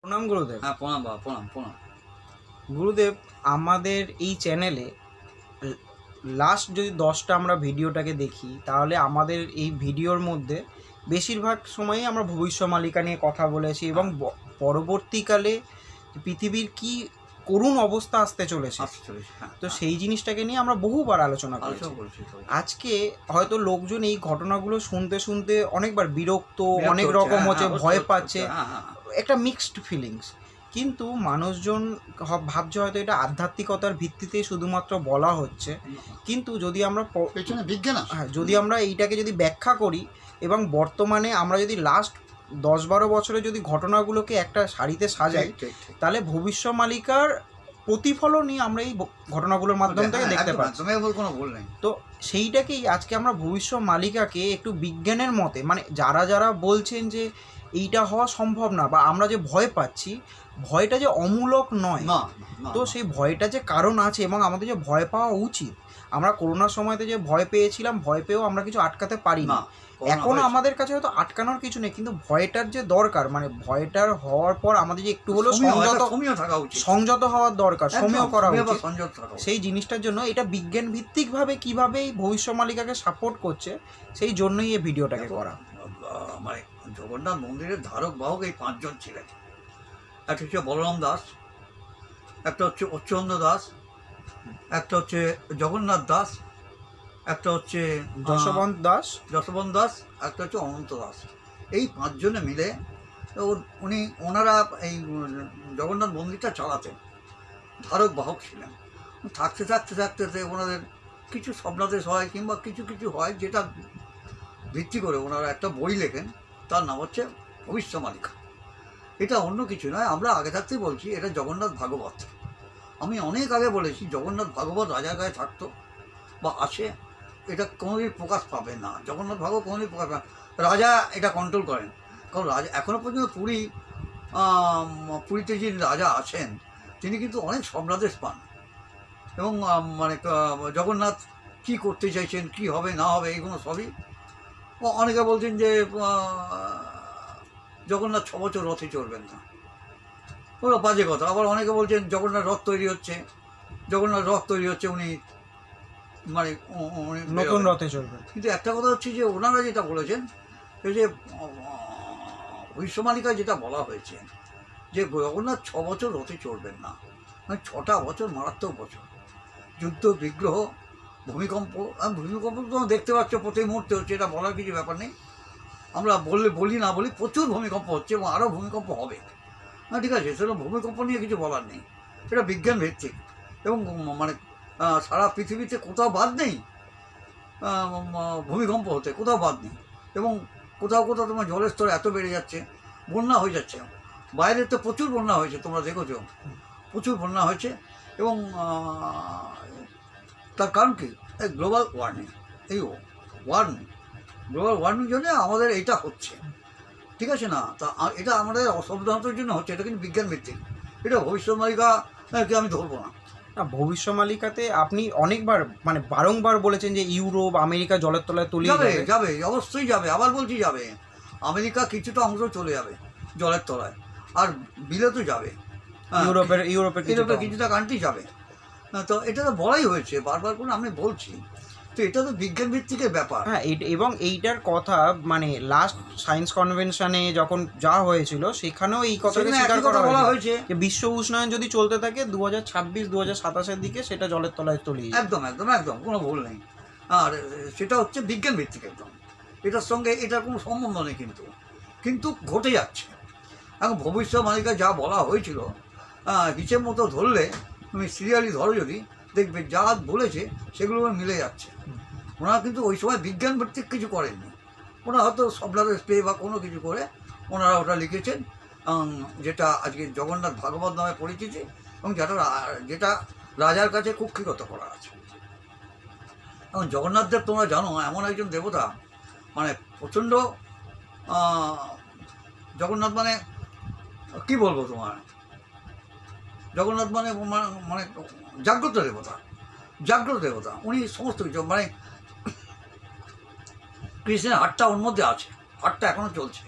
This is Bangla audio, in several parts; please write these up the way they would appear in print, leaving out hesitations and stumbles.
প্রণাম গুরুদেব। হ্যাঁ, প্রণাম বাবা, প্রণাম প্রণাম। গুরুদেব, আমাদের এই চ্যানেলে লাস্ট যদি 10টা আমরা ভিডিওটাকে দেখি, তাহলে আমাদের এই ভিডিওর মধ্যে বেশিরভাগ সময়ই আমরা ভবিষ্যমালিকা নিয়ে কথা বলেছি এবং পরবর্তীকালে পৃথিবীর কি করুণ অবস্থা আসতে চলেছে, তো সেই জিনিসটাকে নিয়ে আমরা বহুবার আলোচনা করেছি। আজকে হয়তো লোকজন এই ঘটনাগুলো শুনতে শুনতে অনেকবার বিরক্ত, অনেক রকম হচ্ছে, ভয় পাচ্ছে, একটা মিক্সড ফিলিংস। কিন্তু মানুষজন ভাবছে হয়তো এটা আধ্যাত্মিকতার ভিত্তিতে শুধুমাত্র বলা হচ্ছে, কিন্তু যদি আমরা যদি আমরা এইটাকে যদি ব্যাখ্যা করি এবং বর্তমানে আমরা যদি লাস্ট 10-12 বছরে যদি ঘটনাগুলোকে একটা সারিতে সাজাই, তাহলে ভবিষ্যমালিকার প্রতিফলনই আমরা এই ঘটনাগুলোর মাধ্যম থেকে দেখতে পাচ্ছি। তো সেইটাকেই আজকে আমরা ভবিষ্যমালিকাকে একটু বিজ্ঞানের মতে, মানে যারা যারা বলছেন যে এইটা হওয়া সম্ভব না বা আমরা যে ভয় পাচ্ছি, ভয়টা যে অমূলক নয়, তো সেই ভয়টা যে কারণ আছে এবং আমাদের যে ভয় পাওয়া উচিত। আমরা করোনার সময়তে যে ভয় পেয়েছিলাম, ভয় পেয়েও আমরা কিছু আটকাতে পারি না। এখন আমাদের কাছে হয়তো আটকানোর কিছু নেই, কিন্তু ভয়টার যে দরকার, মানে ভয়টার হওয়ার পর আমাদের যে একটু হলেও সংযত হওয়ার দরকার, সময় করা উচিত, সেই জিনিসটার জন্য এটা বিজ্ঞান ভিত্তিকভাবে কীভাবে এই ভবিষ্যমালিকাকে সাপোর্ট করছে, সেই জন্যই এই ভিডিওটাকে করা। মানে জগন্নাথ মন্দিরের ধারক বাহক এই 5 জন ছিলেন। একটা হচ্ছে বলরাম দাস, একটা হচ্ছে অচ্যুতানন্দ দাস, একটা হচ্ছে জগন্নাথ দাস, একটা হচ্ছে যশবন্ত দাস, একটা হচ্ছে অনন্ত দাস। এই 5 জনে মিলে ওনারা এই জগন্নাথ মন্দিরটা চালাতেন, ধারক বাহক ছিলেন। থাকতে থাকতে থাকতে ওনাদের কিছু স্বপ্নাদেশ হয় কিংবা কিছু কিছু হয়, যেটা ভিত্তি করে ওনারা একটা বই লেখেন, তার নাম হচ্ছে ভবিষ্যমালিকা। এটা অন্য কিছু নয়, আমরা আগে থাকতেই বলছি, এটা জগন্নাথ ভাগবত। আমি অনেক আগে বলেছি জগন্নাথ ভাগবত রাজার গায়ে থাকতো বা আছে, এটা কোনোদিন প্রকাশ পাবে না। জগন্নাথ ভাগবত কোনোদিন প্রকাশ পাবে না, রাজা এটা কন্ট্রোল করেন। কারণ রাজা এখনও পর্যন্ত পুরীতে যে রাজা আছেন, তিনি কিন্তু অনেক স্বপ্নাদেশ পান এবং মানে জগন্নাথ কী করতে চাইছেন, কি হবে না হবে, এইগুলো সবই। অনেকে বলছেন যে জগন্নাথ 6 বছর রথে চড়বেন না, ওরা বাজে কথা। আবার অনেকে বলছেন জগন্নাথ রথ তৈরি হচ্ছে, উনি মানে নতুন রথে চলবেন। কিন্তু একটা কথা হচ্ছে যে ওনারা যেটা বলেছেন, যে ভবিষ্যমালিকায় যেটা বলা হয়েছে যে জগন্নাথ 6 বছর রথে চড়বেন না, মানে 6টা বছর মারাত্মক বছর। যুদ্ধ, বিগ্রহ, ভূমিকম্প তো দেখতে পাচ্ছ প্রতি মুহূর্তে হচ্ছে, এটা বলার কিছু ব্যাপার নেই। আমরা বলি না বলি, প্রচুর ভূমিকম্প হচ্ছে এবং আরও ভূমিকম্প হবে। ঠিক আছে, সেরকম ভূমিকম্প নিয়ে কিছু বলার নেই, এটা বিজ্ঞান ভিত্তিক। এবং মানে সারা পৃথিবীতে কোথাও বাদ নেই ভূমিকম্প হতে, কোথাও বাদ নেই। এবং কোথাও কোথাও তোমার জলের স্তর এত বেড়ে যাচ্ছে, বন্যা হয়ে যাচ্ছে। বাইরে তো প্রচুর বন্যা হয়েছে, তোমরা দেখেছো, প্রচুর বন্যা হয়েছে। এবং তার কারণ কি? Global warming. এই গ্লোবাল ওয়ার্মিং জন্য আমাদের এইটা হচ্ছে, ঠিক আছে না? তা এটা আমাদের অসাবধানতার জন্য হচ্ছে, এটা কিন্তু বিজ্ঞান ভিত্তিক। এটা ভবিষ্যৎমালিকাকে আমি ধরবো না। ভবিষ্যৎমালিকাতে আপনি অনেকবার মানে বারংবার বলেছেন যে ইউরোপ, আমেরিকা জলের তলায় তলিয়ে যাবে, অবশ্যই যাবে। আবার বলছি যাবে, আমেরিকা কিছুটা অংশ চলে যাবে জলের তলায়, আর বিলেতও যাবে, ইউরোপের কিছুটা কান্ট্রি যাবে। তো এটা তো বলাই হয়েছে বারবার করে, আমি বলছি। তো এটা তো বিজ্ঞান ভিত্তিকের ব্যাপার। হ্যাঁ, এবং এইটার কথা মানে লাস্ট সায়েন্স কনভেনশনে যখন যা হয়েছিল, সেখানেও এই কথাকে স্বীকার করা হয়েছে যে বিশ্ব উষ্ণায়ন যদি চলতে থাকে 2026-2027-এর দিকে সেটা জলের তলায় তলিয়ে যাবে। একদম কোনো ভুল নেই। আর সেটা হচ্ছে বিজ্ঞান ভিত্তিক একদম, এটার সঙ্গে এটার কোনো সম্বন্ধ নেই। কিন্তু ঘটে যাচ্ছে। এখন ভবিষ্যৎবাণীকে যা বলা হয়েছিল, হিসেব মতো ধরলে, তুমি সিরিয়ালি ধরো যদি, দেখবে যা বলেছে সেগুলো মিলে যাচ্ছে। ওনারা কিন্তু ওই সময় বিজ্ঞান ভিত্তিক কিছু করেননি, ওনারা হয়তো স্বপ্নাদেশ পেয়ে বা কোনো কিছু করে ওনারা ওটা লিখেছেন, যেটা আজকে জগন্নাথ ভাগবত নামে পরিচিতি এবং যেটা রাজার কাছে কুক্ষিগত করা আছে। এবং জগন্নাথ দেব তোমরা জানো এমন একজন দেবতা, মানে প্রচণ্ড, জগন্নাথ মানে কি বলবো তোমার, জগন্নাথ মানে মানে জাগ্রত দেবতা। উনি সমস্ত কিছু, মানে কৃষ্ণের হাটটা ওর মধ্যে আছে, হাটটা এখনো চলছে।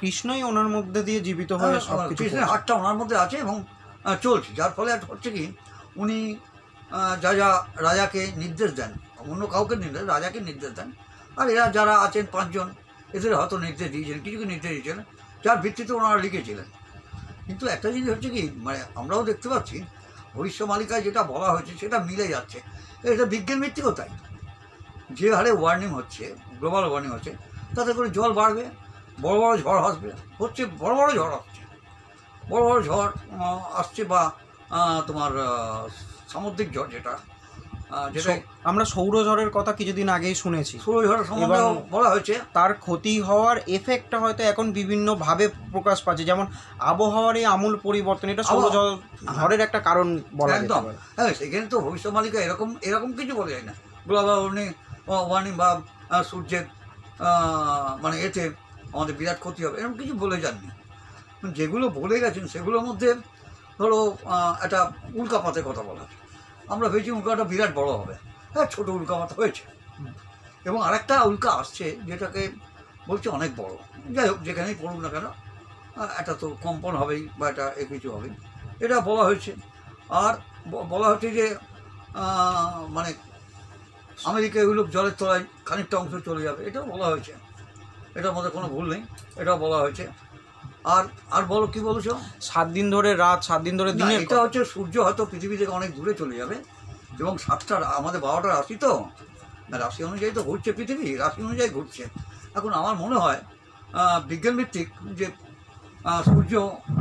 কৃষ্ণই ওনার মধ্যে দিয়ে জীবিত হয়ে সব কিছু কৃষ্ণের হাতটা ওনার মধ্যে আছে এবং চলছে, যার ফলে হচ্ছে কি উনি যা যা রাজাকে নির্দেশ দেন, অন্য কাউকে নির্দেশ, রাজাকে নির্দেশ দেন, আর এরা যারা আছেন 5 জন এদের হয়তো নির্দেশ দিয়েছেন, কিছু নির্দেশ দিয়েছেন যার ভিত্তিতে ওনারা লিখেছিলেন। কিন্তু একটা জিনিস হচ্ছে কি, মানে আমরাও দেখতে পাচ্ছি ভবিষ্যমালিকায় যেটা বলা হয়েছে সেটা মিলে যাচ্ছে। এটা বিজ্ঞান ভিত্তিকও তাই, যে হারে ওয়ার্নিং হচ্ছে, গ্লোবাল ওয়ার্নিং হচ্ছে, তাতে করে জল বাড়বে, বড় বড় ঝড় আসবে, হচ্ছে বড় বড় ঝড় আসছে, বড় বড় ঝড় আসছে, বা তোমার সামুদ্রিক ঝড় যেটা যেটা আমরা সৌরঝড়ের কথা কিছুদিন আগেই শুনেছি, সৌরঝড়ের সম্বন্ধে বলা হয়েছে। তার ক্ষতি হওয়ার এফেক্টটা হয়তো এখন বিভিন্নভাবে প্রকাশ পাচ্ছে, যেমন আবহাওয়ার এই আমূল পরিবর্তন, এটা সৌরঝড়ের একটা কারণ বলা যেতে পারে। হ্যাঁ, সেখানে তো ভবিষ্যৎবাণীকা এরকম কিছু বলা যায় না। গ্লোবাল ওয়ার্নিং বা সূর্যের মানে এতে আমাদের বিরাট ক্ষতি হবে এরকম কিছু বলে যাননি। যেগুলো বলে গেছেন সেগুলোর মধ্যে ধরো একটা উল্কাপাতের কথা বলা আছে, আমরা ভেবেছি উল্কাটা বিরাট বড় হবে, হ্যাঁ ছোটো উল্কাপাত হয়েছে, এবং আরেকটা উল্কা আসছে যেটাকে বলছে অনেক বড়। যাই হোক, যেখানেই পড়ুক না কেন একটা তো কম্পন হবেই বা এটা কিছু হবেই, এটা বলা হয়েছে। আর বলা হচ্ছে যে মানে আমেরিকা এগুলো জলের তলায় খানিকটা অংশ চলে যাবে, এটাও বলা হয়েছে, এটার মধ্যে কোনো ভুল নেই, এটাও বলা হয়েছে। আর আর বলো কি বলেছো? 7 দিন ধরে রাত, 7 দিন ধরে দিনে, এটা হচ্ছে সূর্য হয়তো পৃথিবী থেকে অনেক দূরে চলে যাবে, এবং 7টা আমাদের 12টা রাশি, তো রাশি অনুযায়ী তো ঘুরছে পৃথিবী, রাশি অনুযায়ী ঘুরছে। এখন আমার মনে হয় বিজ্ঞানভিত্তিক যে সূর্য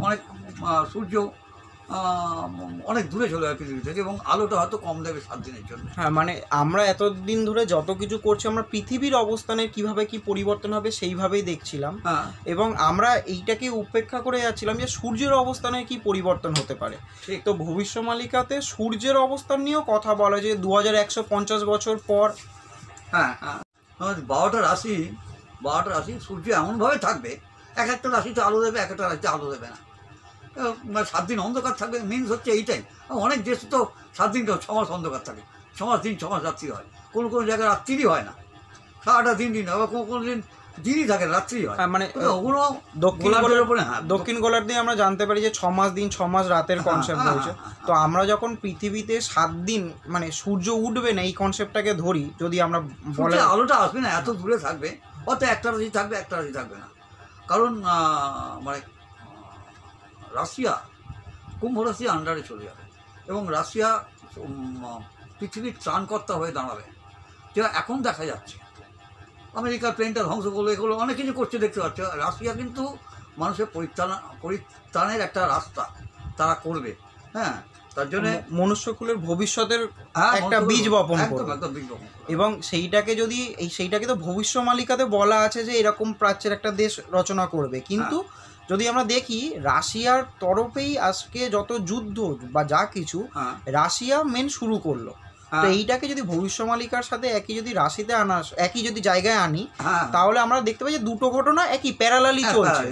অনেক দূরে চলে যায় পৃথিবী থেকে, এবং আলোটা হয়তো কম দেবে 7 দিনের জন্য। হ্যাঁ, মানে আমরা এতদিন ধরে যত কিছু করছি আমরা পৃথিবীর অবস্থানের কিভাবে কি পরিবর্তন হবে সেইভাবেই দেখছিলাম, এবং আমরা এইটাকে উপেক্ষা করে যাচ্ছিলাম যে সূর্যের অবস্থানের কি পরিবর্তন হতে পারে। তো ভবিষ্যমালিকাতে সূর্যের অবস্থান নিয়েও কথা বলা, যে 2150 বছর পর, হ্যাঁ 12টা রাশি সূর্য এমনভাবে থাকবে, একটা রাশিতে আলো দেবে, একটা রাশিতে আলো দেবে না, 7 দিন অন্ধকার থাকবে। মিনস হচ্ছে এইটাই। অনেক দেশে তো 7 দিন 6 মাস অন্ধকার থাকে, 6 মাস দিন 6 মাস রাত্রি হয়, কোনো কোনো জায়গায় রাত্রিই হয় না, সারাটা দিন আবার কোনো দিন দিনই থাকে, রাত্রি হয়। মানে ওগুলো দক্ষিণ গোলার্ধে দিয়ে আমরা জানতে পারি যে 6 মাস দিন 6 মাস রাতের কনসেপ্ট রয়েছে। তো আমরা যখন পৃথিবীতে 7 দিন মানে সূর্য উঠবে না এই কনসেপ্টটাকে ধরি, যদি আমরা বলে আলোটা আসবে না, এত দূরে থাকবে, অত একটা রাশি থাকবে, একটা রাশি থাকবে না। কারণ মানে রাশিয়া কুম্ভ রাশি আন্ডারে চলে যাবে, এবং রাশিয়া পৃথিবীর ত্রাণকর্তা হয়ে দাঁড়াবে, যেটা এখন দেখা যাচ্ছে। আমেরিকার প্লেনটা ধ্বংস করলো, এগুলো অনেক কিছু করছে দেখতে পাচ্ছে। রাশিয়া কিন্তু মানুষের পরিত্রাণের একটা রাস্তা তারা করবে, হ্যাঁ, তার জন্য মনুষ্যকুলের ভবিষ্যতের একটা বীজ বপন করবে, এবং সেইটাকে সেইটাকে তো ভবিষ্যমালিকাতে বলা আছে যে এরকম প্রাচ্যের একটা দেশ রচনা করবে। কিন্তু যদি আমরা দেখি রাশিয়ার তরফেই আজকে যত যুদ্ধ বা যা কিছু রাশিয়া মেন শুরু করলো, তো এইটাকে যদি ভবিষ্যমালিকার সাথে একই যদি রাশিতে একই যদি জায়গায় আনি, তাহলে আমরা দেখতে পাই যে দুটো ঘটনা একই প্যারালালি চলছে।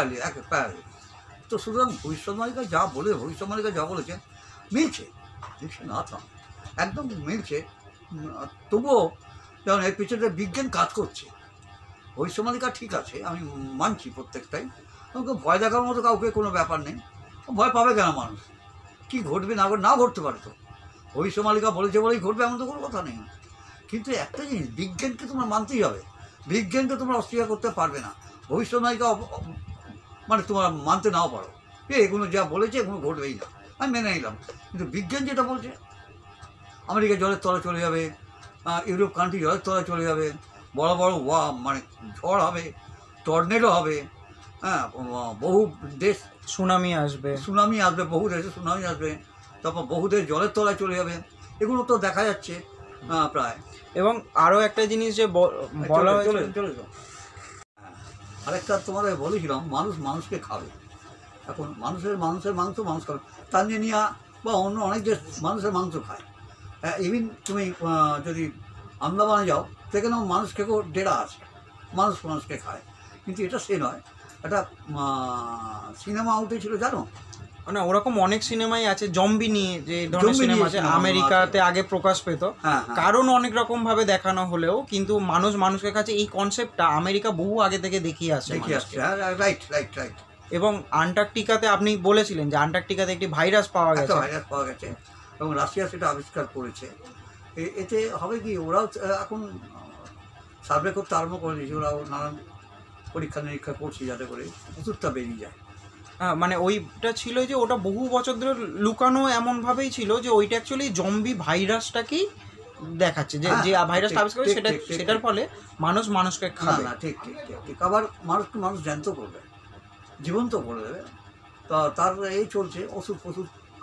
তো সুতরাং ভবিষ্যৎমালিকা যা বলেছে মিলছে না, তো একদম মিলছে। তবুও যেমন এর পিছনে বিজ্ঞান কাজ করছে, ভবিষ্যৎমালিকা ঠিক আছে, আমি মানছি প্রত্যেকটাই। আমাকে ভয় দেখার মতো কাউকে কোনো ব্যাপার নেই, ভয় পাবে কেন মানুষ? কী ঘটবে না ঘটতে পারে, তো ভবিষ্যৎমালিকা বলেছে বলেই ঘটবে এমন তো কোনো কথা নেই। কিন্তু একটা জিনিস, বিজ্ঞানকে তোমার মানতেই হবে, বিজ্ঞানকে তোমরা অস্বীকার করতে পারবে না। ভবিষ্যৎমালিকা মানে তোমার মানতে নাও পারো, এগুলো যা বলেছে এগুলো ঘটবেই না, আমি মেনে নিলাম। কিন্তু বিজ্ঞান যেটা বলছে, আমেরিকা জলের তলায় চলে যাবে, ইউরোপ কান্ট্রি জলের তলায় চলে যাবে, বড় বড় মানে ঝড় হবে, টর্নেডো হবে, হ্যাঁ, বহু দেশ সুনামি আসবে, বহু দেশে সুনামি আসবে, তারপর বহু দেশ জলের তলায় চলে যাবে, এগুলো তো দেখা যাচ্ছে প্রায়। এবং আরও একটা জিনিস যে বলা হয়েছে, আরেকটা তোমাদের বলেছিলাম, মানুষকে খাবে। এখন মানুষের মাংস মানুষ খাবে, তানজানিয়া বা অন্য অনেক দেশ মানুষের মাংস খায়। ইভিন তুমি যদি আন্দামানে যাও, সেখানেও মানুষ খেয়েও ডেরা আছে, মানুষকে খায়। কিন্তু এটা সে নয়, একটা সিনেমা উঠেছিল জানো, না ওরকম অনেক সিনেমাই আছে জম্বি নিয়ে, যে ধরনের জম্বি সিনেমা নিয়ে আছে সিনেমা আমেরিকাতে আগে প্রকাশ পেত, হ্যাঁ হ্যাঁ কারণ অনেক রকম ভাবে দেখানো হলেও কিন্তু মানুষের কাছে এই কনসেপ্টটা আমেরিকা বহু আগে থেকে দেখিয়ে আসছে দেখি মানুষকে। আসছে, হ্যাঁ রাইট রাইট রাইট। এবং আন্টার্কটিকাতে আপনি বলেছিলেন যে আন্টার্কটিকাতে একটি ভাইরাস পাওয়া একটা গেছে। ভাইরাস পাওয়া গেছে এবং রাশিয়া সেটা আবিষ্কার করেছে। এতে হবে কি, ওরাও এখন সার্ভে করতে আরম্ভ করে দিয়েছে, ওরাও নানান পরীক্ষা নিরীক্ষা করছে যাতে করে ওষুধটা বেরিয়ে যায়। মানে ওইটা ছিল যে ওটা বহু বছর ধরে লুকানো এমনভাবেই ছিল যে ওইটা অ্যাকচুয়ালি জম্বি ভাইরাসটাকেই দেখাচ্ছে, যে হ্যাঁ, যে ভাইরাসটা ঠিক, আবিষ্কার করে ঠিক, সেটা ঠিক, ঠিক, সেটার ঠিক। ফলে মানুষকে না খাবে। না ঠিক ঠিক ঠিক ঠিক। আবার মানুষকে মানুষ জ্যান্ত করবে, জীবন্ত করে দেবে। তো তার এই চলছে ওষুধ ফষুধ।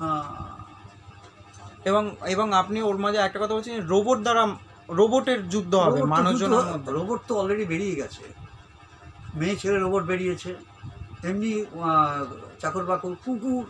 এবং আপনি ওর মাঝে একটা কথা বলছেন, রোবটের যুদ্ধ হবে মানুষজনের মধ্যে। রোবট তো অলরেডি বেরিয়ে গেছে, মেয়ে ছেলে রোবট বেরিয়েছে, এমনি চাকর বাকর কুকুর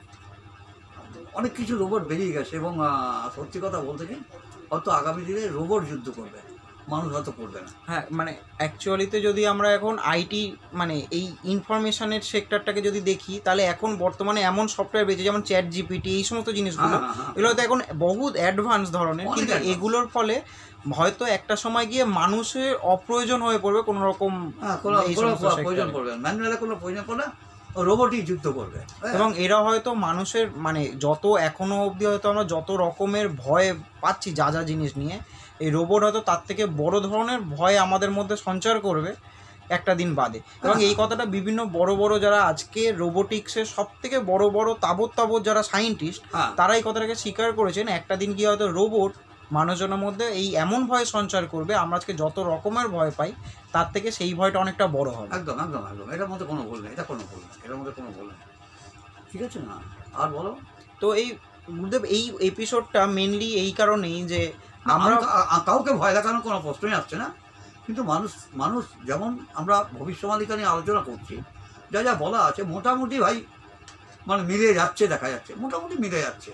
অনেক কিছু রোবট বেরিয়ে গেছে। এবং সত্যি কথা বলতে কি, হয়তো আগামী দিনে রোবট যুদ্ধ করবে, মানুষ হয়তো করবে না। হ্যাঁ মানে অ্যাকচুয়ালিতে যদি আমরা এখন আইটি মানে এই ইনফরমেশনের সেক্টরটাকে যদি দেখি, তাহলে এখন বর্তমানে এমন সফটওয়্যার বেরিয়েছে যেমন চ্যাট জিপিটি, এই সমস্ত জিনিসগুলো এগুলো তো এখন বহুত অ্যাডভান্স ধরনের, অনেক কিন্তু advance। এগুলোর ফলে হয়তো একটা সময় গিয়ে মানুষের অপ্রয়োজন হয়ে পড়বে কোনো রকম এই সমস্ত প্রয়োজন sector-এ। পড়বে না, ম্যানুয়ালে কোনো প্রয়োজন পড়বে না, রোবটই যুদ্ধ করবে। এবং এরা হয়তো মানুষের মানে যত এখনো অবধি হয়তো আমরা যত রকমের ভয় পাচ্ছি যা যা জিনিস নিয়ে, এই রোবট হয়তো তার থেকে বড় ধরনের ভয় আমাদের মধ্যে সঞ্চার করবে একটা দিন বাদে। এবং এই কথাটা বিভিন্ন বড় বড় যারা আজকে রোবোটিক্সের সব থেকে বড় বড় তাবৎ যারা সায়েন্টিস্ট, হ্যাঁ তারা এই কথাটাকে স্বীকার করেছেন একটা দিন কি হয়তো রোবট মানুষজনের মধ্যে এই এমন ভয় সঞ্চার করবে, আমরা আজকে যত রকমের ভয় পাই তার থেকে সেই ভয়টা অনেকটা বড় হবে। একদম একদম একদম, এটার মধ্যে কোনো ভুল নেই, এটা কোনো ভুল নেই, এটার মধ্যে কোনো ভুল নেই। ঠিক আছে না, আর বলো। তো এই গুরুদেব এই এপিসোডটা মেনলি এই কারণেই যে আমরা কাউকে ভয় দেখানোর কোনো প্রশ্নই আসছে না, কিন্তু মানুষ যেমন আমরা ভবিষ্যৎবাণীটা নিয়ে আলোচনা করছি, যা যা বলা আছে মোটামুটি ভাই মানে মিলে যাচ্ছে, দেখা যাচ্ছে মোটামুটি মিলে যাচ্ছে।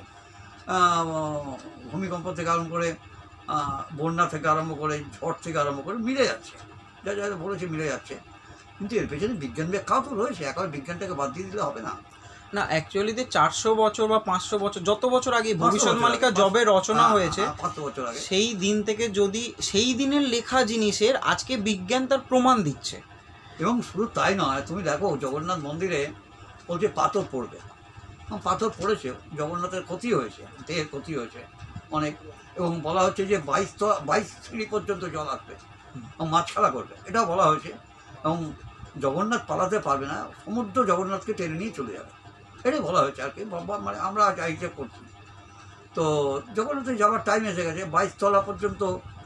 ভূমিকম্প থেকে আরম্ভ করে বন্যা থেকে আরম্ভ করে ঝড় থেকে আরম্ভ করে মিলে যাচ্ছে, যা যা বলেছে মিলে যাচ্ছে। কিন্তু এর পেছনে বিজ্ঞান ব্যাখ্যাও তো রয়েছে, একবার বিজ্ঞানটাকে বাদ দিয়ে দিলে হবে না। না অ্যাকচুয়ালিতে 400 বছর বা 500 বছর যত বছর আগে ভবিষ্যৎমালিকা জবে রচনা হয়েছে, 500 বছর আগে, সেই দিন থেকে যদি সেই দিনের লেখা জিনিসের আজকে বিজ্ঞান তার প্রমাণ দিচ্ছে। এবং শুধু তাই নয়, তুমি দেখো জগন্নাথ মন্দিরে বলছে পাথর পড়বে, পাথর পড়েছে, জগন্নাথের ক্ষতি হয়েছে, দেহের ক্ষতি হয়েছে অনেক। এবং বলা হচ্ছে যে 22 সিঁড়ি পর্যন্ত জল আসবে এবং মাছ খেলা করবে, এটাও বলা হয়েছে। এবং জগন্নাথ পালাতে পারবে না, সমুদ্র জগন্নাথকে টেনে নিয়ে চলে যাবে, এটাই বলা হয়েছে আর কি। মানে আমরা যা হিসেব করছি, তো জগন্নাথে যাওয়ার টাইম এসে গেছে, 22 তলা পর্যন্ত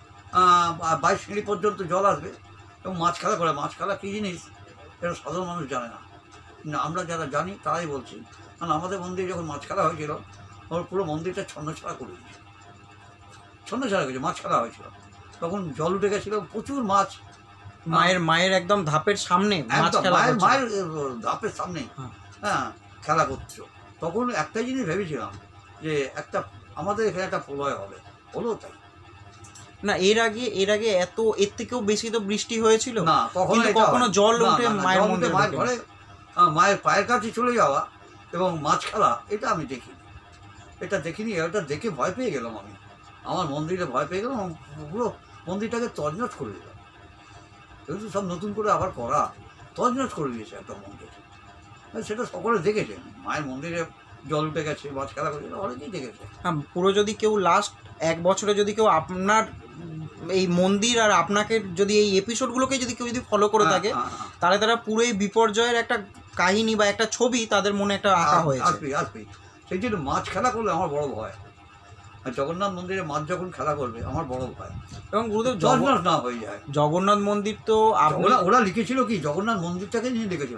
22 সিঁড়ি পর্যন্ত জল আসবে এবং মাছ খেলা করে। মাছ খেলা কী জিনিস এটা সাধারণ মানুষ জানে না, আমরা যারা জানি তারাই বলছি। কারণ আমাদের মন্দিরে যখন মাছ খেলা হয়েছিল, ওর পুরো মন্দিরটা ছন্নছাড়া করে দিয়েছে, ছন্নছাড়া করেছে, মাছ খেলা হয়েছিল, তখন জল উঠে গেছিলো, প্রচুর মাছ। মায়ের একদম ধাপের সামনে মাছ একদম খেলা মায়ের হচ্ছে। মায়ের ধাপের সামনে হ্যাঁ। হ্যাঁ খেলা করছো। তখন একটাই জিনিস ভেবেছিলাম যে একটা আমাদের এখানে একটা প্রলয় হবে, হলো তাই না এর আগে এর থেকেও বেশি তো বৃষ্টি হয়েছিল না, কিন্তু কখনো জল উঠে মায়ের মন্দিরে মায়ের ঘরে মায়ের পায়ের কাছে চলে যাওয়া এবং মাছ খেলা, এটা আমি দেখিনি, এটা দেখে ভয় পেয়ে গেলাম আমি, আমার মন্দিরে ভয় পেয়ে গেলাম, পুরো মন্দিরটাকে তছনছ করে দিলাম। যেহেতু সব নতুন করে আবার করা, তছনছ করে দিয়েছে একটা মন্দির, সেটা সকলে দেখেছেন। মায়ের মন্দিরে জল উঠে গেছে, মাছ খেলা করেছে, অনেকেই দেখেছে। হ্যাঁ পুরো যদি কেউ লাস্ট 1 বছরে যদি কেউ আপনার এই মন্দির আর আপনাকে যদি এই এপিসোডগুলোকে যদি কেউ ফলো করে থাকে, তাহলে তারা পুরো এই বিপর্যয়ের একটা কাহিনী বা একটা ছবি তাদের মনে একটা আঁকা হয়েছে। আসবে সেই জন্য মাছ খেলা করলে আমার বড় ভয়, আর জগন্নাথ মন্দিরে মাছ যখন খেলা করবে আমার বড় ভয়। এবং গুরুদেব জগন্নাথ না হয়ে যায়। জগন্নাথ মন্দির তো ওরা লিখেছিল কি, জগন্নাথ মন্দিরটাকে নিয়ে লিখেছিল,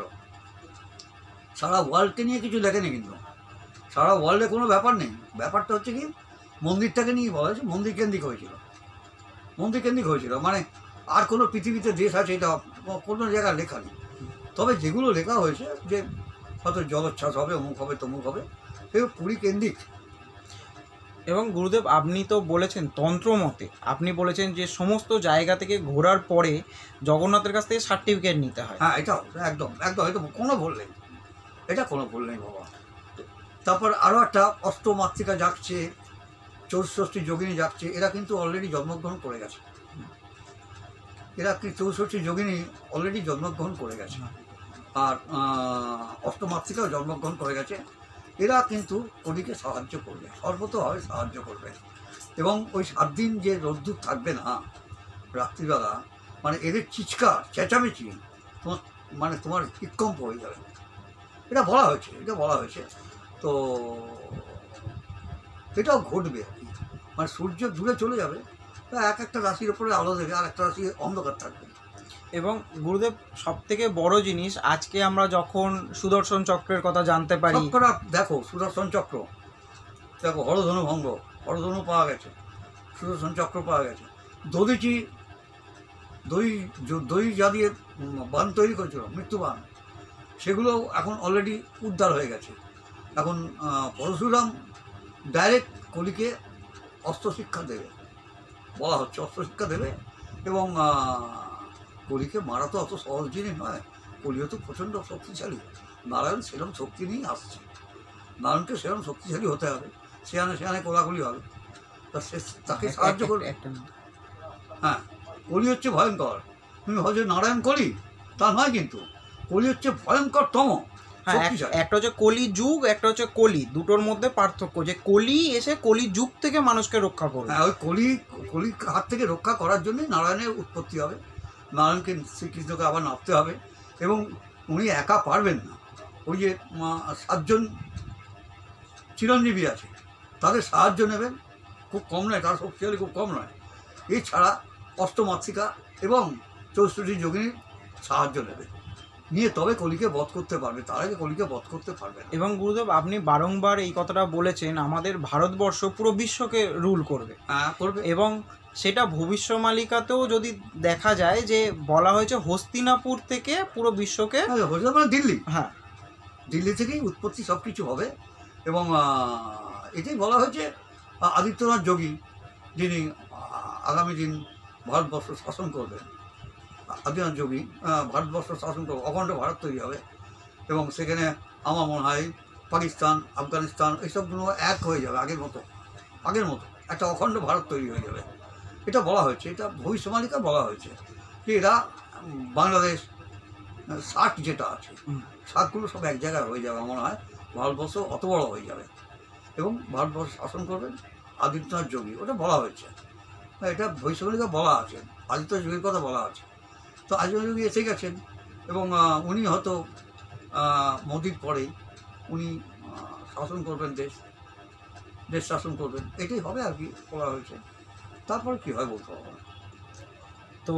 সারা ওয়ার্ল্ডকে নিয়ে কিছু লেখেনি, কিন্তু সারা ওয়ার্ল্ডে কোনো ব্যাপার নেই, ব্যাপারটা হচ্ছে কি মন্দিরটাকে নিয়ে বলা হয়েছে, মন্দির কেন্দ্রিক হয়েছিল, মানে আর কোনো পৃথিবীতে দেশ আছে এটা কোনো জায়গায় লেখা নেই। তবে যেগুলো লেখা হয়েছে যে হয়তো জলোচ্ছ্বাস হবে, অমুক হবে তমুক হবে, সেগুলো পুরী কেন্দ্রিক। এবং গুরুদেব আপনি তো বলেছেন তন্ত্র মতে, আপনি বলেছেন যে সমস্ত জায়গা থেকে ঘোরার পরে জগন্নাথের কাছ থেকে সার্টিফিকেট নিতে হয়। হ্যাঁ এটা একদম একদম, এটা কোনো ভুল নেই, এটা কোনো ভুল নেই বাবা। তারপর আরও একটা অষ্টমাতৃকা যাচ্ছে, 64 যোগিনী যাচ্ছে, এরা কিন্তু অলরেডি জন্মগ্রহণ করে গেছে। এরা কি 64 যোগিনী অলরেডি জন্মগ্রহণ করে গেছে, আর অষ্টমাতৃকাও জন্মগ্রহণ করে গেছে। এরা কিন্তু কলিকে সাহায্য করবে, সর্বতভাবে সাহায্য করবে। এবং ওই 7 দিন যে রোদ্দুর থাকবে না রাত্রিবেলা, মানে এদের চিৎকার চেঁচামেচি তোমার মানে তোমার হৃৎকম্প হয়ে যাবে। এটা বলা হয়েছে। তো এটাও ঘটবে আর কি, মানে সূর্য দূরে চলে যাবে, এক একটা রাশির ওপরে আলো দেবে, আর একটা রাশি অন্ধকার থাকবে। এবং গুরুদেব সবথেকে বড় জিনিস, আজকে আমরা যখন সুদর্শন চক্রের কথা জানতে পারি, চক্রটা দেখো, সুদর্শন চক্র দেখো, হরধনু ভঙ্গ, হরধনু পাওয়া গেছে, সুদর্শন চক্র পাওয়া গেছে। দধিচি দই যা দিয়ে বান তৈরি করেছিল, মৃত্যুবান, সেগুলো এখন অলরেডি উদ্ধার হয়ে গেছে। এখন পরশুরাম ডাইরেক্ট কলিকে অস্ত্র শিক্ষা দেবে, বলা হচ্ছে অস্ত্র শিক্ষা দেবে। এবং কলিকে মারা তো অত সহজ জিনিস নয়, কলিও তো প্রচণ্ড শক্তিশালী। নারায়ণ সেরম শক্তি নিয়েই আসছে, নারায়ণকে সেরম শক্তিশালী হতে হবে, সেখানে কোলাগুলি হবে, তা সে তাকে সাহায্য করবে। হ্যাঁ, কলি হচ্ছে ভয়ঙ্কর। তুমি ভাবছো নারায়ণ কলি, তা নয়, কিন্তু কলি হচ্ছে ভয়ঙ্করতম। একটা হচ্ছে কলি যুগ, একটা হচ্ছে কলি, দুটোর মধ্যে পার্থক্য যে কলি এসে কলি যুগ থেকে মানুষকে রক্ষা করবে। হ্যাঁ, ওই কলির হাত থেকে রক্ষা করার জন্যই নারায়ণের উৎপত্তি হবে। নারায়ণকে, শ্রীকৃষ্ণকে আবার নামতে হবে, এবং উনি একা পারবেন না। ওই যে 7 জন চিরঞ্জীবী আছে, তাদের সাহায্য নেবেন, খুব কম নয়, তার শক্তিশালী খুব কম নয়। এছাড়া অষ্টমাতৃকা এবং 64 যোগিনীর সাহায্য নেবে, নিয়ে তবে কলিকে বধ করতে পারবে, তার আগে কলিকে বধ করতে পারবে না। এবং গুরুদেব আপনি বারংবার এই কথাটা বলেছেন, আমাদের ভারতবর্ষ পুরো বিশ্বকে রুল করবে। হ্যাঁ, করবে। এবং সেটা ভবিষ্যমালিকাতেও যদি দেখা যায় যে বলা হয়েছে হস্তিনাপুর থেকে পুরো বিশ্বকে, দিল্লি, হ্যাঁ, দিল্লি থেকেই উৎপত্তি সব কিছু হবে। এবং এটাই বলা হয়েছে, আদিত্যনাথ যোগী যিনি আগামী দিন ভারতবর্ষ শাসন করবেন, আদিত্যনাথ যোগী ভারতবর্ষ শাসন করবে, অখণ্ড ভারত তৈরি হবে। এবং সেখানে আমার মনে হয় পাকিস্তান, আফগানিস্তান এইসবগুলো এক হয়ে যাবে, আগের মতো একটা অখণ্ড ভারত তৈরি হয়ে যাবে। এটা বলা হয়েছে, এটা ভবিষ্যমালিকা বলা হয়েছে যে এরা বাংলাদেশ 60 যেটা আছে, 60গুলো সব এক জায়গায় হয়ে যাবে। মনে হয় ভারতবর্ষ অত বড় হয়ে যাবে, এবং ভারতবর্ষ শাসন করবেন আদিত্যনাথ যোগী, ওটা বলা হয়েছে। এটা ভবিষ্যমালিকা বলা আছে, আদিত্যনাথ যোগীর কথা বলা আছে। তো আদিত্যনাথ যোগী এসে গেছেন, এবং উনি হয়তো মোদির পরেই উনি শাসন করবেন, দেশ শাসন করবেন, এটাই হবে আর কি বলা হয়েছে। তারপর কি হয় বলতে হবে না। তো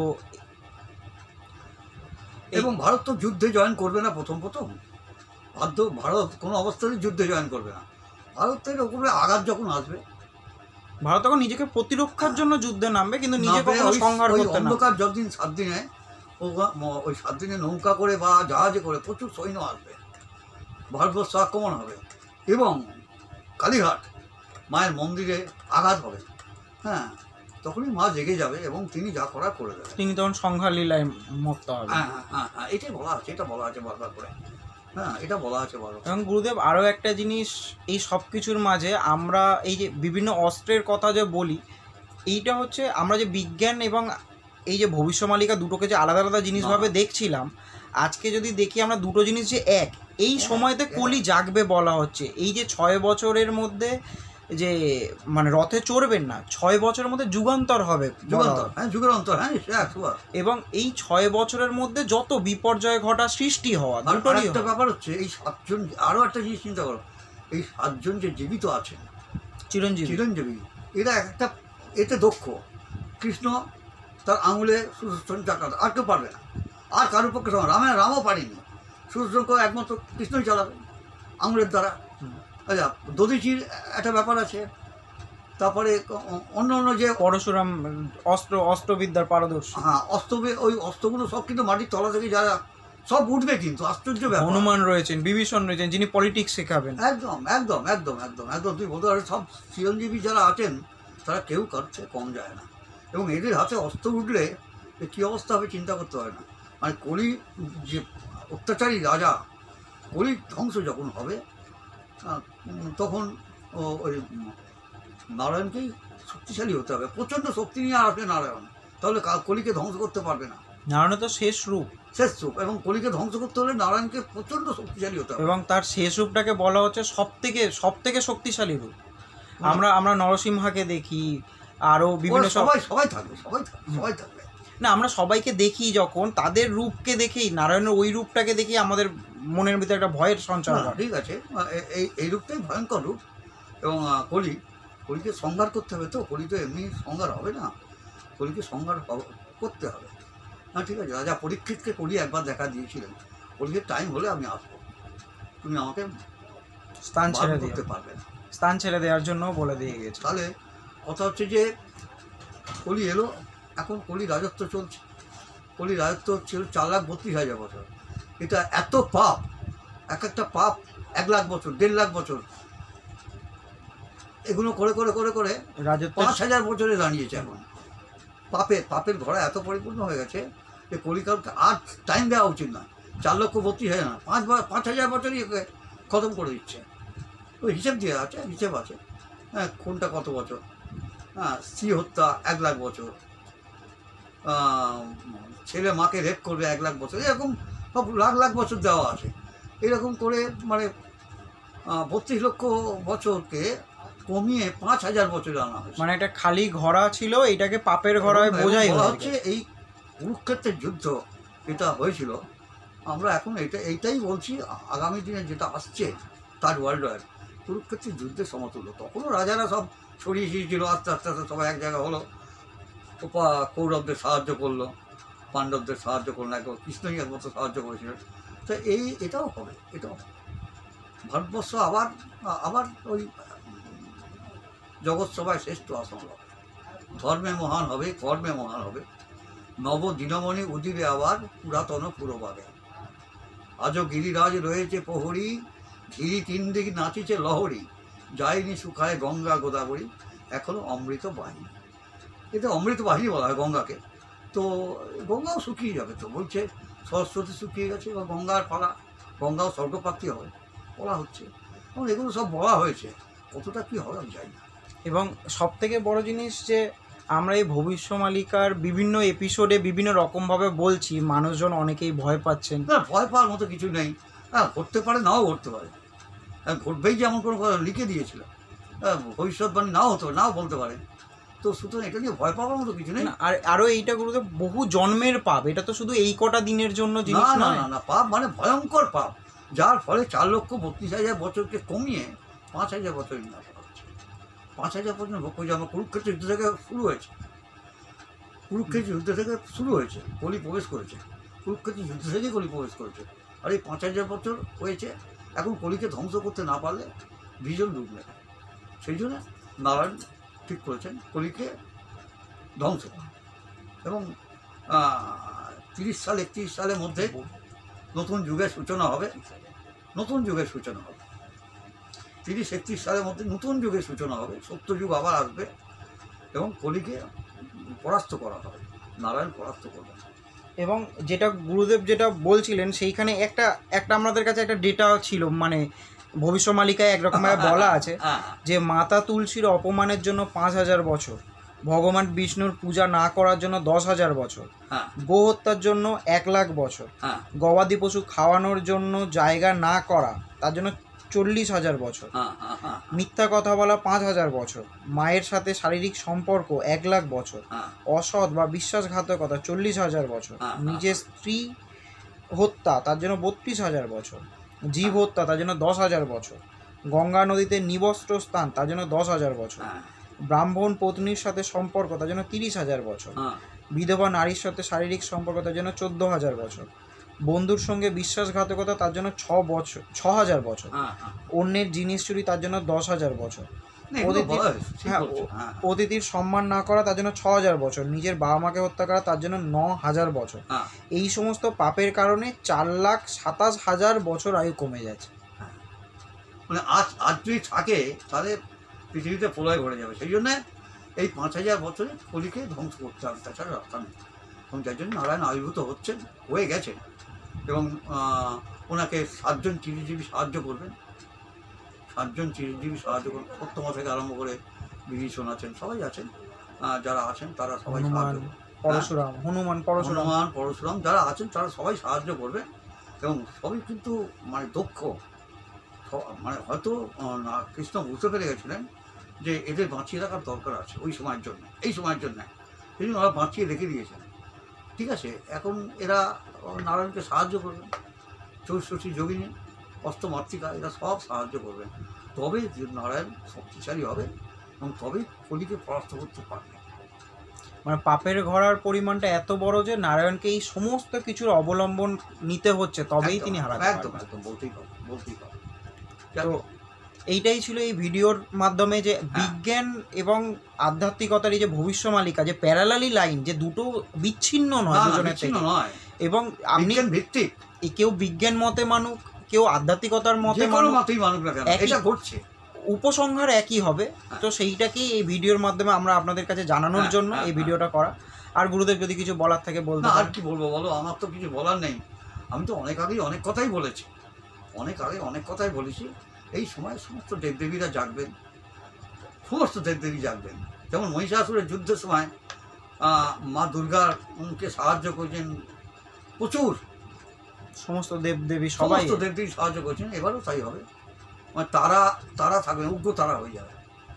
এবং ভারত তো যুদ্ধে জয়েন করবে না প্রথম ভারত কোনো অবস্থাতেই যুদ্ধে জয়েন করবে না। ভারতের উপরে আঘাত যখন আসবে, ভারত তখন নিজেকে প্রতিরক্ষার জন্য যুদ্ধে নামবে, কিন্তু নিজে কখনো সংঘাত করতে না। অন্ধকার যতদিন 7 দিনে, ওই 7 দিনে নৌকা করে বা জাহাজে করে প্রচুর সৈন্য আসবে, ভারতবর্ষ আক্রমণ হবে, এবং কালীঘাট মায়ের মন্দিরে আঘাত হবে। হ্যাঁ, তখনই মা জেগে যাবে, এবং তিনি যা করার করে দেবেন, তিনি তখন সংঘার লীলায় মত্ত হবে। হ্যাঁ, এটাই বলা আছে, এটা বলা আছে বারবার করে। হ্যাঁ, এটা বলা আছে বারবার। এবং গুরুদেব আরও একটা জিনিস, এই সব কিছুর মাঝে আমরা এই যে বিভিন্ন অস্ত্রের কথা যে বলি, এইটা হচ্ছে আমরা যে বিজ্ঞান এবং এই যে ভবিষ্যমালিকা দুটোকে যে আলাদা আলাদা জিনিসভাবে দেখছিলাম, আজকে যদি দেখি আমরা দুটো জিনিস যে এক, এই সময়তে কলি জাগবে বলা হচ্ছে। এই যে 6 বছরের মধ্যে যে মানে রথে চড়বেন না, 6 বছরের মধ্যে যুগান্তর হবে, যুগান্তর, হ্যাঁ। এবং এই 6 বছরের মধ্যে যত বিপর্যয় ঘটা সৃষ্টি হওয়া, দুটোরই একটা ব্যাপার হচ্ছে, এই 7 জন, আরও একটা জিনিস চিন্তা করো, এই 7 জন যে জীবিত আছেন চিরঞ্জীবী, এরা একটা এতে দক্ষ। কৃষ্ণ তার আঙুলে সুদর্শন চাকা, আর কেউ পারবে না, আর কারোর পক্ষে রামও পারেনি, সুদর্শন একমাত্র কৃষ্ণই চালাবে আঙুলের দ্বারা। আচ্ছা, দধিচির একটা ব্যাপার আছে, তারপরে অন্য যে পরশুরাম অস্ত্রবিদ্যার পারদর্শী, হ্যাঁ, ওই অস্ত্রগুলো সব কিন্তু মাটির তলা থেকে যারা সব উঠবে, কিন্তু আশ্চর্য ব্যাপার। হনুমান রয়েছেন, বিভীষণ রয়েছেন, যিনি পলিটিক্স শেখাবেন। একদম তুই বলতে পারো, সব চিরঞ্জীবী যারা আছেন তারা কেউ কাছে কম যায় না। এবং এদের হাতে অস্ত্র উঠলে কী অবস্থা হবে চিন্তা করতে হয় না। মানে কলি যে অত্যাচারী রাজা, কলির ধ্বংস যখন হবে, তখন ওই নারায়ণকেই শক্তিশালী হতে হবে, প্রচণ্ড শক্তি নিয়ে আসবে নারায়ণ, তাহলে কলিকে ধ্বংস করতে পারবে না। নারায়ণ তো শেষ রূপ, শেষ রূপ, এবং কলিকে ধ্বংস করতে হলে নারায়ণকে প্রচণ্ড শক্তিশালী হতে হবে। এবং তার শেষ রূপটাকে বলা হচ্ছে সব থেকে শক্তিশালী রূপ। আমরা নরসিংহাকে দেখি, আরও বিভিন্ন সবাই থাকবে। না, আমরা সবাইকে দেখি, যখন তাদের রূপকে দেখেই, নারায়ণের ওই রূপটাকে দেখি আমাদের মনের ভিতরে একটা ভয়ের সঞ্চার হয়। ঠিক আছে, এই রূপটাই ভয়ঙ্কর রূপ। এবং কলিকে সংহার করতে হবে, তো কলি তো এমনি সংহার হবে না, কলিকে সংহার করতে হবে। হ্যাঁ, ঠিক আছে, রাজা পরীক্ষিতকে কলি একবার দেখা দিয়েছিলেন, কলিকে টাইম হলে আমি আসবো, তুমি আমাকে স্থান ছেড়ে করতে পারবে না, স্থান ছেড়ে দেওয়ার জন্য বলে দিয়ে গেছে। তাহলে কথা হচ্ছে যে কলি এলো, এখন কলি রাজত্ব চলছে, কলি রাজত্ব ছিল 4,32,000 বছর। এটা এত পাপ, এক একটা পাপ 1 লাখ বছর, 1.5 লাখ বছর, এগুলো করে করে করে করে 5,000 বছরে দাঁড়িয়েছে। এখন পাপের ঘোড়া এত পরিপূর্ণ হয়ে গেছে যে কলিকালকে আর টাইম দেওয়া উচিত না। 4,32,000 না, 5,000 বছরই খতম করে দিচ্ছে। ওই হিসেব দিয়ে আছে, হিসেব আছে, হ্যাঁ, কোনটা কত বছর, হ্যাঁ, স্ত্রী হত্যা 1 লাখ বছর, ছেলে মাকে রেপ করবে 1 লাখ বছর, এরকম সব লাখ বছর দেওয়া আছে। এরকম করে মানে 32 লক্ষ বছরকে কমিয়ে 5,000 বছরে আনা হয়েছে। মানে একটা খালি ঘোড়া ছিল, এটাকে পাপের ঘোড়ায় বোঝাই হচ্ছে। এই কুরুক্ষেত্রের যুদ্ধ এটা হয়েছিল, আমরা এখন এইটাই বলছি, আগামী দিনে যেটা আসছে তার ওয়ার্ল্ড ওয়ার, কুরুক্ষেত্রের যুদ্ধের সমতুল্য। তখনও রাজারা সব ছড়িয়ে ছিঁড়েছিল, আস্তে আস্তে আস্তে সবাই এক জায়গা হলো, কৌরবদের সাহায্য করলো, পাণ্ডবদের সাহায্য করলো, একবার কৃষ্ণই একমাত্র সাহায্য করেছিলেন। তো এটাও হবে, ভারতবর্ষ আবার ওই জগৎ সভায় শ্রেষ্ঠ আসন হবে, ধর্মে মহান হবে, কর্মে মহান হবে, নব দিনমণি উদিরে আবার পুরাতন পুরবাগে। আজও গিরিরাজ রয়েছে প্রহরী, ঘিরি 3 দিক নাচিছে লহরী, যায়নি শুকায় গঙ্গা গোদাবরী, এখনো অমৃত বাহিনী। এটা অমৃত বাহিনী বলা হয় গঙ্গাকে। তো গঙ্গাও শুকিয়ে যাবে, তো বলছে সরস্বতী শুকিয়ে গেছে, বা গঙ্গার পালা, গঙ্গাও স্বর্গপ্রাপ্তি হবে বলা হচ্ছে। এবং এগুলো সব বলা হয়েছে, কতটা কী হবে আমি জানি না। এবং সব থেকে বড় জিনিস যে আমরা এই ভবিষ্যমালিকার বিভিন্ন এপিসোডে বিভিন্ন রকমভাবে বলছি, মানুষজন অনেকেই ভয় পাচ্ছেন। না, ভয় পাওয়ার মতো কিছু নেই। হ্যাঁ, ঘটতে পারে, নাও ঘটতে পারে, ঘটবেই যে এমন কোনো কথা লিখে দিয়েছিল, ভবিষ্যৎবাণী নাও বলতে পারে। তো সুতরাং এটা নিয়ে ভয় পাওয়ার মতো কিছু নেই। আর আরও এইটা গুলোতে বহু জন্মের পাপ, এটা তো শুধু এই কটা দিনের জন্য জিনিস না, নয়। না, না, পাপ মানে ভয়ঙ্কর পাপ, যার ফলে 4,32,000 বছরকে কমিয়ে 5,000 বছর নিয়ে আসা হচ্ছে। 5,000 পর্যন্ত ভোগ করছে। আমার কুরুক্ষেত্রের যুদ্ধ থেকে শুরু হয়েছে, কলি প্রবেশ করেছে, কুরুক্ষেত্রের যুদ্ধ থেকেই কলি প্রবেশ করেছে। আর এই 5,000 বছর হয়েছে, এখন কলিকে ধ্বংস করতে না পারলে ভীষণ ডুব নেবে। সেই জন্য নারায়ণ ঠিক করেছেন কলিকে ধ্বংস করা। এবং 30 সাল 31 সালের মধ্যে নতুন যুগের সূচনা হবে, 30-31 সালের মধ্যে নতুন যুগের সূচনা হবে, সত্যযুগ আবার আসবে, এবং কলিকে পরাস্ত করা হবে, নারায়ণ পরাস্ত করবেন। এবং যেটা গুরুদেব যেটা বলছিলেন, সেইখানে একটা আমাদের কাছে একটা ডেটা ছিল, মানে ভবিষ্যমালিকায় একরকমভাবে বলা আছে যে মাতা তুলসীর অপমানের জন্য 5,000 বছর, ভগবান বিষ্ণুর পূজা না করার জন্য 10,000 বছর, গো হত্যার জন্য 1 লাখ বছর, গবাদি পশু খাওয়ানোর জন্য জায়গা না করা তার জন্য 40,000 বছর, মিথ্যা কথা বলা 5,000 বছর, মায়ের সাথে শারীরিক সম্পর্ক 1 লাখ বছর, অসৎ বা বিশ্বাসঘাতকতা 40,000 বছর, নিজের স্ত্রী হত্যা তার জন্য 32,000 বছর, জীব হত্যা তার জন্য 10,000 বছর, গঙ্গা নদীতে নিবস্ত্র স্থান তার জন্য 10,000 বছর, ব্রাহ্মণ পত্নীর সাথে সম্পর্ক তার জন্য 30,000 বছর, বিধবা নারীর সাথে শারীরিক সম্পর্ক তার জন্য 14,000 বছর, বন্ধুর সঙ্গে বিশ্বাসঘাতকতা তার জন্য 6,000 বছর, অন্যের জিনিস চুরি তার জন্য 10,000 বছর, অতিথির সম্মান না করা তার জন্য 6,000 বছর, নিজের বাবা মাকে হত্যা করা তার জন্য 9,000 বছর। এই সমস্ত পাপের কারণে 4,27,000 বছর আয়ু কমে যাচ্ছে। মানে আজ যদি থাকে তাহলে পৃথিবীতে প্রলয় ঘটে যাবে। সেই জন্যে এই 5,000 বছরে কলিকে ধ্বংস করতে হবে, তাছাড়া রাস্তা নেই। এবং যার জন্য নারায়ণ আবির্ভূত হয়ে গেছেন, এবং ওনাকে 7 জন চিরজীবী সাহায্য করবেন, সাতজন চিরঞ্জীবী সাহায্য করবে, সত্যমা থেকে আরম্ভ করে বিভীষণ আছেন, সবাই আছেন, যারা আছেন তারা সবাই সাহায্য করবে। হনুমান পরশুরাম যারা আছেন তারা সবাই সাহায্য করবে এবং সবই কিন্তু মানে দক্ষ, মানে হয়তো কৃষ্ণ বুঝতে পেরে গেছিলেন যে এদের বাঁচিয়ে রাখার দরকার আছে ওই সময়ের জন্য, এই সময়ের জন্য, এই জন্য ওরা বাঁচিয়ে রেখে দিয়েছেন। ঠিক আছে, এখন এরা নারায়ণকে সাহায্য করবে, চৌষষ্ঠী যোগিনী, অষ্টমাতৃকা, এরা সব সাহায্য করবে, তবে নারায়ণ শক্তিশালী হবে এবং তবে কলিকে পরাস্ত করতে পারবে। মানে পাপের ঘোড়ার পরিমাণটা এত বড় যে নারায়ণকে এই সমস্ত কিছুর অবলম্বন নিতে হচ্ছে, তবেই তিনি হারাতে পারবেন। একদম একদম, বলতেই পারবেন। তো এইটাই ছিল এই ভিডিওর মাধ্যমে যে বিজ্ঞান এবং আধ্যাত্মিকতার এই যে ভবিষ্যমালিকা, যে প্যারালালি লাইন, যে দুটো বিচ্ছিন্ন নয় দুজনের থেকে, এবং আপনি ভিত্তিক কেউ বিজ্ঞান মতে মানুক, কেউ আধ্যাত্মিকতার মতে মানুক, এটা ঘটছে, উপসংহার একই হবে। তো সেইটাকেই এই ভিডিওর মাধ্যমে আমরা আপনাদের কাছে জানানোর জন্য এই ভিডিওটা করা। আর গুরুদেব যদি কিছু বলার থাকে বলতে। আর কি বলবো বলো, আমার তো কিছু বলার নেই। আমি তো অনেক আগেই অনেক কথাই বলেছি, এই সময় সমস্ত দেবদেবীরা জাগবেন, সমস্ত দেবদেবী জাগবেন। যেমন মহিষাসুরের যুদ্ধের সময় মা দুর্গাকে সাহায্য করেছেন প্রচুর, সমস্ত দেবদেবী সাহায্য করেছেন, এবারও তাই হবে। মানে তারা থাকবে, উগ্র তারা হয়ে যাবে,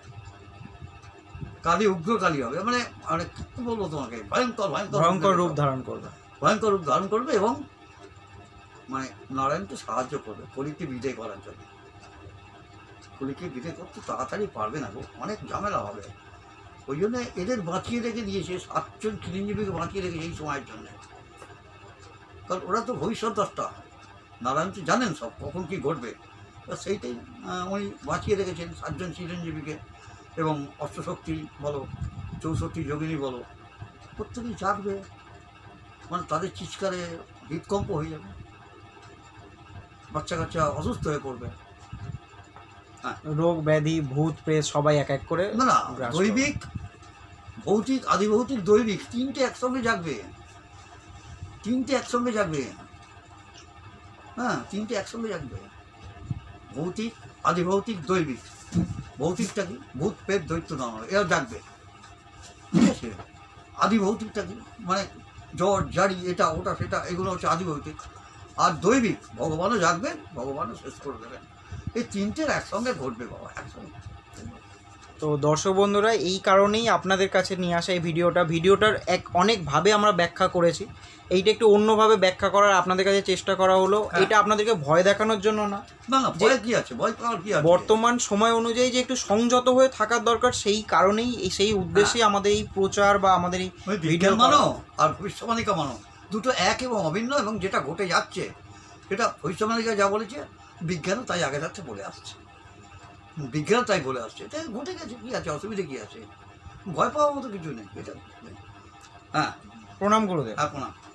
কালী উগ্র কালী হবে, মানে মানে কি বলবো তোমাকে, ভয়ঙ্কর রূপ ধারণ করবে এবং মানে নারায়ণকে সাহায্য করবে কলিকে বিদায় করার জন্য। কলিকে বিদায় করতে তাড়াতাড়ি পারবে না গো, অনেক ঝামেলা হবে। ওই জন্য এদের বাঁচিয়ে রেখে দিয়েছে, 7জন চিরঞ্জীবীকে বাঁচিয়ে রেখেছে এই সময়ের জন্য, কারণ ওরা তো ভবিষ্যৎ দ্রষ্টা, নারায়ণ তো জানেন সব কখন কি ঘটবে, সেইটাই উনি বাঁচিয়ে রেখেছেন 7জন চিরঞ্জীবীকে। এবং অষ্টশক্তি বলো, 64 যোগিনী বলো, প্রত্যেকেই জাগবে, মানে তাদের চিৎকারে হৃদকম্প হয়ে যাবে, বাচ্চা কাচ্চা অসুস্থ হয়ে পড়বে, রোগ ব্যাধি ভূত প্রেত সবাই এক এক করে, না দৈবিক ভৌতিক আদিভৌতিক দৈবিক তিনটে একসঙ্গে জাগবে, তিনটে একসঙ্গে জাগবে, ভৌতিক আদিভৌতিক দৈবিক। ভৌতিকটা কি, ভূত প্রেত দৈত্য নাম, এরা জাগবে। ঠিক আছে, আদিভৌতিকটা কি, মানে জ্বর জারি এটা ওটা সেটা, এগুলো হচ্ছে আদিভৌতিক। আর দৈবিক ভগবানও জাগবেন, ভগবানও শেষ করে দেবেন। এই তিনটের একসঙ্গে ঘটবে বাবা, একসঙ্গে। তো দর্শক বন্ধুরা, এই কারণেই আপনাদের কাছে নিয়ে আসা এই ভিডিওটার অনেকভাবে আমরা ব্যাখ্যা করেছি, এইটা একটু অন্যভাবে ব্যাখ্যা করার আপনাদের কাছে চেষ্টা করা হলো। এটা আপনাদেরকে ভয় দেখানোর জন্য না, ভয় কি আছে, ভয় পাওয়ার কি আছে, বর্তমান সময় অনুযায়ী যে একটু সংযত হয়ে থাকার দরকার, সেই কারণেই সেই উদ্দেশ্যেই আমাদের এই প্রচার বা আমাদের এই ভিডিও মানো আর ভবিষ্যবাণিকা মানো, দুটো এক এবং অভিন্ন। এবং যেটা ঘটে যাচ্ছে সেটা ভবিষ্যবাণিকা যা বলেছে, বিজ্ঞানও তাই আগে থাকতে বলে আসছে, বিজ্ঞান তাই বলে আসছে, তাই ঘটে গেছে, কি আছে, অসুবিধা কি আছে, ভয় পাওয়ার মতো কিছু নেই। এটা প্রণাম গুরুদেব। প্রণাম।